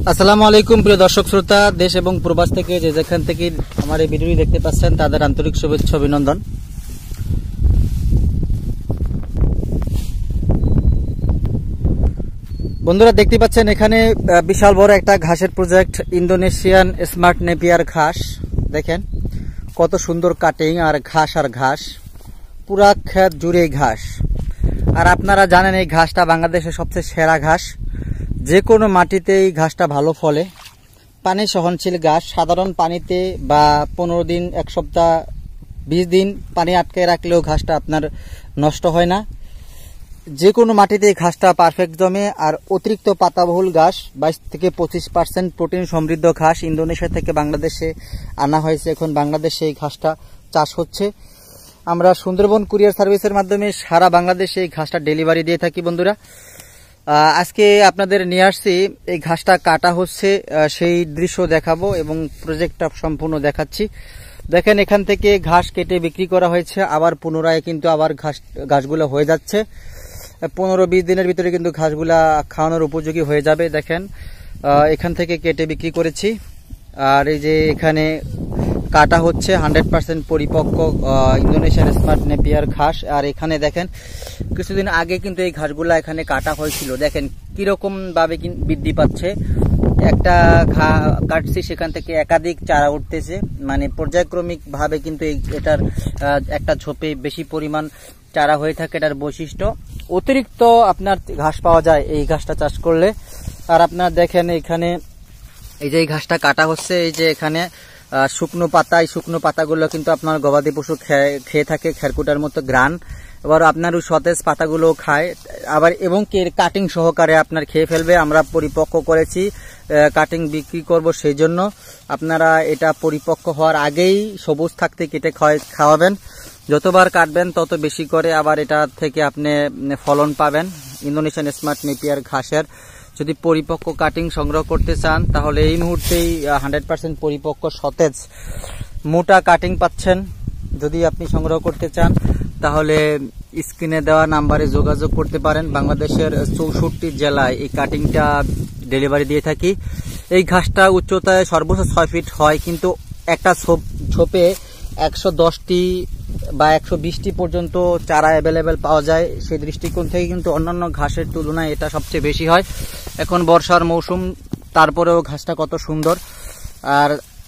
আসসালামু আলাইকুম প্রিয় দর্শক শ্রোতা, দেশ এবং প্রবাস থেকে যে যেখান থেকে আমার এই ভিডিওটি দেখতে পাচ্ছেন তাদের আন্তরিক শুভেচ্ছা অভিনন্দন। বন্ধুরা দেখতে পাচ্ছেন এখানে বিশাল বড় একটা ঘাসের প্রজেক্ট, ইন্দোনেশিয়ান স্মার্ট নেপিয়ার ঘাস। দেখেন কত সুন্দর কাটিং আর ঘাস পুরা ক্ষেত জুড়ে ঘাস। আর আপনারা জানেন এই ঘাসটা বাংলাদেশের সবচেয়ে সেরা ঘাস। যে কোনো মাটিতে এই ঘাসটা ভালো ফলে। পানি সহনশীল ঘাস, সাধারণ পানিতে বা 15 দিন, এক সপ্তাহ, 20 দিন পানি আটকে রাখলেও ঘাসটা আপনার নষ্ট হয় না। যে কোনো মাটিতে এই ঘাসটা পারফেক্ট জমে। আর অতিরিক্ত পাতাবহুল ঘাস, 22 থেকে 25% প্রোটিন সমৃদ্ধ ঘাস ইন্দোনেশিয়া থেকে বাংলাদেশে আনা হয়েছে। এখন বাংলাদেশে এই ঘাসটা চাষ হচ্ছে। আমরা সুন্দরবন কুরিয়ার সার্ভিসের মাধ্যমে সারা বাংলাদেশে এই ঘাসটা ডেলিভারি দিয়ে থাকি। বন্ধুরা আজকে আপনাদের নিয়ে আসছি, এই ঘাসটা কাটা হচ্ছে সেই দৃশ্য দেখাবো এবং প্রজেক্টটা সম্পূর্ণ দেখাচ্ছি। দেখেন এখান থেকে ঘাস কেটে বিক্রি করা হয়েছে, আবার পুনরায় কিন্তু আবার ঘাসগুলো হয়ে যাচ্ছে। 15-20 দিনের ভিতরে কিন্তু ঘাসগুলা খাওয়ানোর উপযোগী হয়ে যাবে। দেখেন এখান থেকে কেটে বিক্রি করেছি। আর এই যে এখানে কাটা হচ্ছে 100% পরিপক্ক ইন্দোনেশিয়ান স্মার্ট নেপিয়ার ঘাস। আর এখানে দেখেন কিছুদিন আগে কিন্তু এই ঘাসগুলা এখানে কাটা হয়েছিল। দেখেন কিরকম ভাবে বৃদ্ধি পাচ্ছে। একটা কাটছি, সেখান থেকে একাধিক চারা উঠতেছে, মানে পর্যায়ক্রমিক ভাবে কিন্তু এটার একটা ঝোপে বেশি পরিমাণ চারা হয়ে থাকে। এটার বৈশিষ্ট্য অতিরিক্ত আপনার ঘাস পাওয়া যায় এই ঘাসটা চাষ করলে। আর আপনার দেখেন এখানে এই যে এই ঘাসটা কাটা হচ্ছে, এই যে এখানে শুকনো পাতা, এই শুকনো পাতাগুলো কিন্তু আপনার গবাদি পশু খেয়ে থাকে, খেরকুটার মতো গ্রান। এবার আপনার ওই সতেজ পাতাগুলো খায় আবার, এবং কাটিং সহকারে আপনার খেয়ে ফেলবে। আমরা পরিপক্ক করেছি, কাটিং বিক্রি করব, সেই জন্য আপনারা এটা পরিপক্ক হওয়ার আগেই সবুজ থাকতে কেটে খাওয়াবেন। যতবার কাটবেন তত বেশি করে আবার এটা থেকে আপনি ফলন পাবেন। ইন্দোনেশিয়ান স্মার্ট নেপিয়ার ঘাসের যদি পরিপক্ক কাটিং সংগ্রহ করতে চান তাহলে এই মুহূর্তেই 100% পরিপক্ক সতেজ মোটা কাটিং পাচ্ছেন। যদি আপনি সংগ্রহ করতে চান তাহলে স্ক্রিনে দেওয়া নাম্বারে যোগাযোগ করতে পারেন। বাংলাদেশের 64 জেলায় এই কাটিংটা ডেলিভারি দিয়ে থাকি। এই ঘাসটা উচ্চতায় সর্বোচ্চ 6 ফিট হয়, কিন্তু একটা ছোপে 110টি বা 120টি পর্যন্ত চারা অ্যাভেলেবেল পাওয়া যায়। সেই দৃষ্টিকোণ থেকে কিন্তু অন্যান্য ঘাসের তুলনায় এটা সবচেয়ে বেশি হয়। এখন বর্ষার মৌসুম, তারপরেও ঘাসটা কত সুন্দর। আর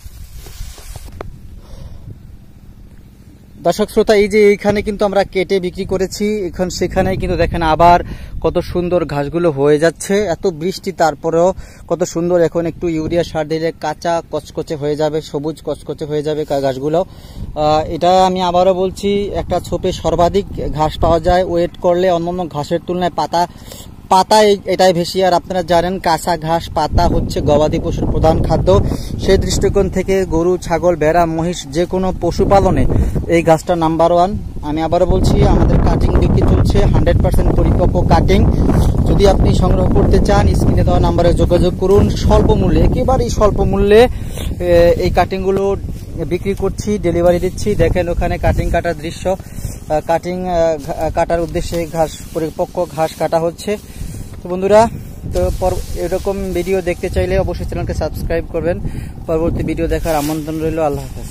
দর্শক শ্রোতা, এই যে এইখানে কিন্তু আমরা কেটে বিক্রি করেছি, এখন সেখানে কিন্তু দেখেন আবার কত সুন্দর ঘাসগুলো হয়ে যাচ্ছে। এত বৃষ্টি তারপরেও কত সুন্দর। এখন একটু ইউরিয়া সার দিলে কাঁচা কচকচে হয়ে যাবে, সবুজ কচকচে হয়ে যাবে ঘাসগুলো। এটা আমি আবারও বলছি, একটা ছোপে সর্বাধিক ঘাস পাওয়া যায়। ওয়েট করলে অন্যান্য ঘাসের তুলনায় পাতা এটাই বেশি। আর আপনারা জানেন কাঁচা ঘাস পাতা হচ্ছে গবাদি পশুর প্রধান খাদ্য। সেই দৃষ্টিকোণ থেকে গরু, ছাগল, ভেড়া, মহিষ যে কোনো পশুপালনে এই ঘাসটা নাম্বার 1। আমি আবারও বলছি, আমাদের কাটিং বিক্রি চলছে, 100% পরিপক্ক কাটিং। যদি আপনি সংগ্রহ করতে চান স্ক্রিনে দেওয়া নাম্বারে যোগাযোগ করুন। স্বল্প মূল্যে, একেবারেই স্বল্প মূল্যে এই কাটিংগুলো বিক্রি করছি, ডেলিভারি দিচ্ছি। দেখেন ওখানে কাটিং কাটার দৃশ্য। কাটিং কাটার উদ্দেশ্যে ঘাস, পরিপক্ক ঘাস কাটা হচ্ছে। তো বন্ধুরা, তো এরকম ভিডিও দেখতে চাইলে অবশ্যই চ্যানেলকে সাবস্ক্রাইব করবেন। পরবর্তী ভিডিও দেখার আমন্ত্রণ রইল। আল্লাহ হাফেজ।